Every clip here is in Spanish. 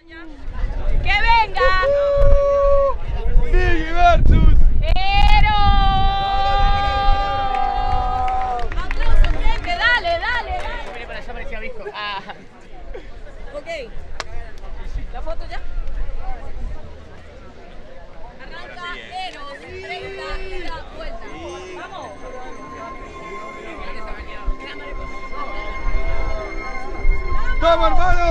¡Que venga! Nigui versus ¡Ero! ¡Aplausos, gente! ¡Dale, dale! Mire para allá, parecía visco. Ok. ¿La foto ya? Arranca Eros, 30 y da vuelta. ¡Vamos! ¡Vamos, hermano!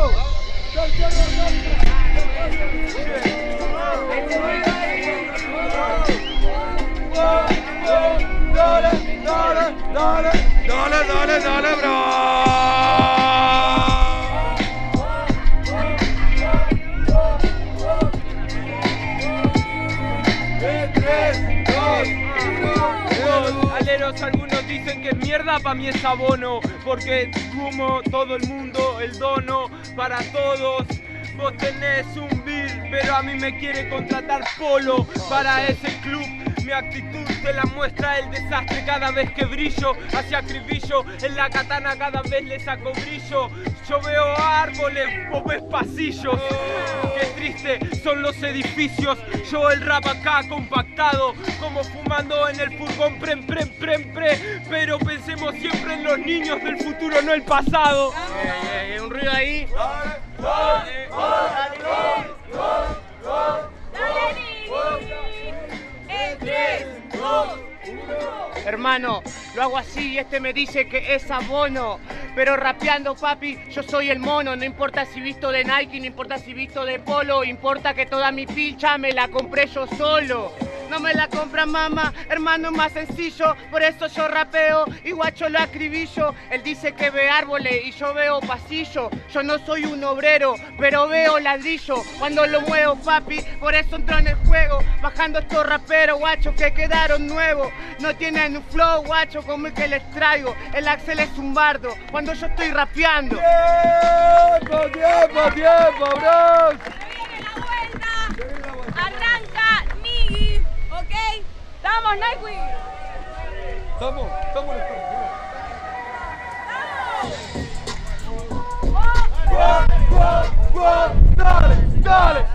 Dale, bro. Aleros, algunos dicen que es mierda, pa' mí es abono, porque como todo el mundo, el dono para todos. Vos tenés un bill, pero a mí me quiere contratar Polo para ese club. Mi actitud te la muestra el desastre cada vez que brillo. Hacia acribillo, en la katana cada vez le saco brillo. Yo veo árboles, vos ves pasillos. Qué triste son los edificios. Yo el rap acá compactado, como fumando en el furgón pre. Pero pensemos siempre en los niños del futuro, no el pasado. Un ruido ahí. ¡Dale, Nigui! ¡En 3, 2, 1! Hermano, lo hago así y este me dice que es abono. Pero rapeando, papi, yo soy el mono. No importa si visto de Nike, no importa si visto de Polo. Importa que toda mi pilcha me la compré yo solo. No me la compra mamá, hermano, más sencillo. Por eso yo rapeo y guacho lo acribillo. Él dice que ve árboles y yo veo pasillo. Yo no soy un obrero, pero veo ladrillo cuando lo muevo, papi. Por eso entro en el juego, bajando estos raperos, guacho, que quedaron nuevos. No tienen un flow, guacho, como el que les traigo. El Axel es un bardo cuando yo estoy rapeando. ¡Tiempo, bros! Se viene la vuelta. Arranca Nigui. ¿Ok? ¡Vamos, Nigui! Estamos Dale.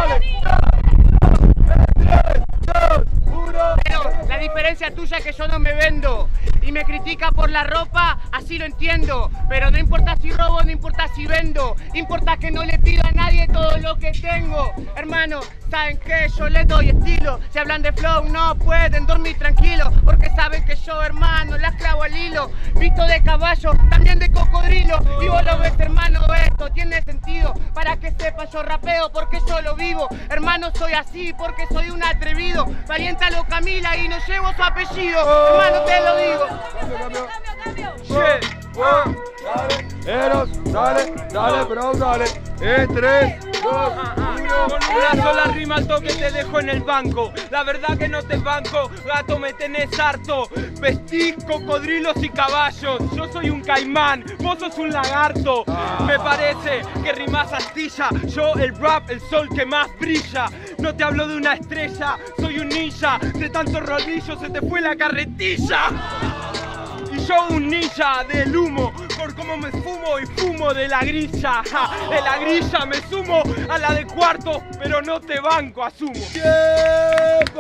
3, 2, 1. Pero la diferencia tuya es que yo no me vendo. Y me critica por la ropa, así lo entiendo. Pero no importa si robo, no importa si vendo. Importa que no le pido a nadie todo lo que tengo. Hermano, ¿saben qué? Yo les doy estilo. Si hablan de flow, no pueden dormir tranquilos. Porque saben que yo, hermano, las clavo al hilo. Visto de caballo, también de cocodrilo. Y vos lo ves, hermano, esto tiene sentido. Para que sepas, yo rapeo porque yo lo vivo. Hermano, soy así porque soy un atrevido. Valiente a lo Camila y no llevo su apellido. Hermano, te lo digo. Cambio. Dale, Eros, dale, bro, dale. 3, 2, 1. Con una sola rima al toque te dejo en el banco. La verdad que no te banco, gato, me tenés harto. Vestís cocodrilos y caballos. Yo soy un caimán, vos sos un lagarto. Me parece que rimás astilla. Yo el rap, el sol que más brilla. No te hablo de una estrella, soy un ninja. De tantos rodillos se te fue la carretilla. Y yo un ninja del humo, por cómo me fumo y fumo de la grilla. De la grilla me sumo a la de cuarto, pero no te banco, asumo. Tiempo.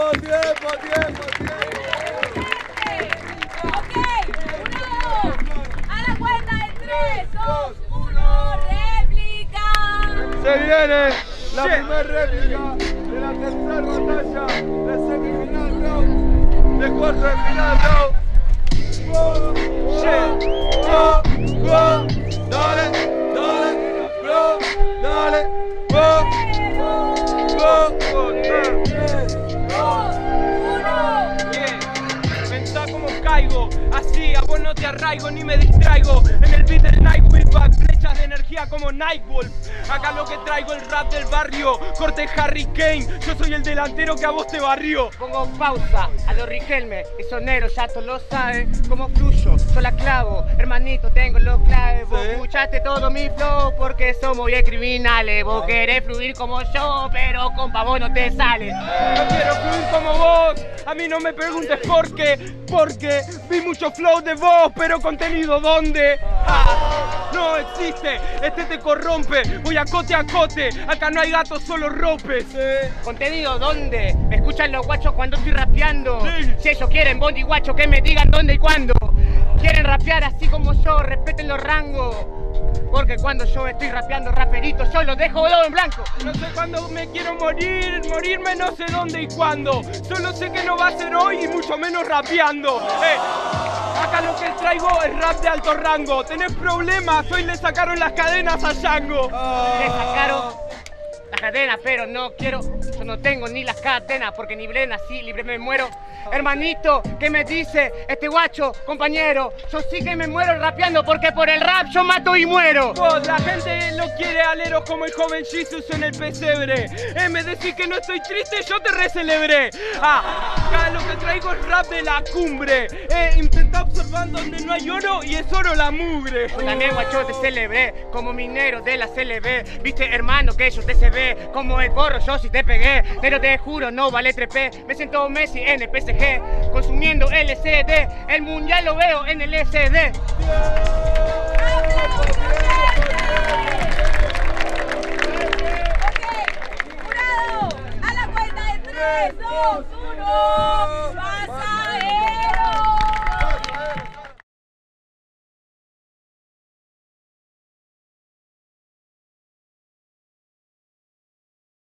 Ok, 1, 2. A la cuenta de 3, 2, 1. Réplica. Se viene la primera réplica de la tercera batalla de semifinal, bro. De cuarto de final, bro. Dale, bro. 3, 2, 1. Pensá como caigo, así a vos no te arraigo ni me distraigo. En el beat del Nightwolf, flechas de energía como Nightwolf. Acá lo que traigo el rap del barrio, corte Harry Kane. Yo soy el delantero que a vos te barrió. Pongo pausa a los Riquelme, esos negros ya todos lo saben. Como fluyo, yo la clavo, hermanito, tengo los claves. Vos escuchaste todo mi flow porque somos bien criminales. Vos querés fluir como yo, pero compa, vos no te sales. No quiero fluir como vos, a mí no me preguntes por qué. Porque Vi mucho flow de vos, pero contenido ¿dónde? No existe, te corrompe. Voy a cote, acá no hay gatos, solo ropes. ¿Contenido dónde? ¿Me escuchan los guachos cuando estoy rapeando? Sí. Si ellos quieren bondi guacho, que me digan dónde y cuándo. Quieren rapear así como yo, respeten los rangos. Porque cuando yo estoy rapeando raperito, yo los dejo todo en blanco. No sé cuándo me quiero morirme no sé dónde y cuándo. Solo sé que no va a ser hoy y mucho menos rapeando. Acá lo que traigo es rap de alto rango. ¿Tenés problemas? Hoy le sacaron las cadenas a Django. Le sacaron las cadenas, pero no quiero. Yo no tengo ni las cadenas, porque ni Brena, así libre me muero. Hermanito, ¿qué me dice este guacho, compañero? Yo sí que me muero rapeando, porque por el rap yo mato y muero. Vos, la gente lo quiere alero como el joven Jesus en el pesebre. Me decís que no estoy triste, yo te recelebré. Acá lo que traigo es rap de la cumbre. Intenta observar donde no hay oro y es oro la mugre. Yo también, guacho, te celebré como minero de la CLB. Viste, hermano, que yo te se ve como el porro, yo sí te pegué. Pero te juro, no vale trepé. Me siento Messi en el PSG, consumiendo LCD. El mundial lo veo en el SD.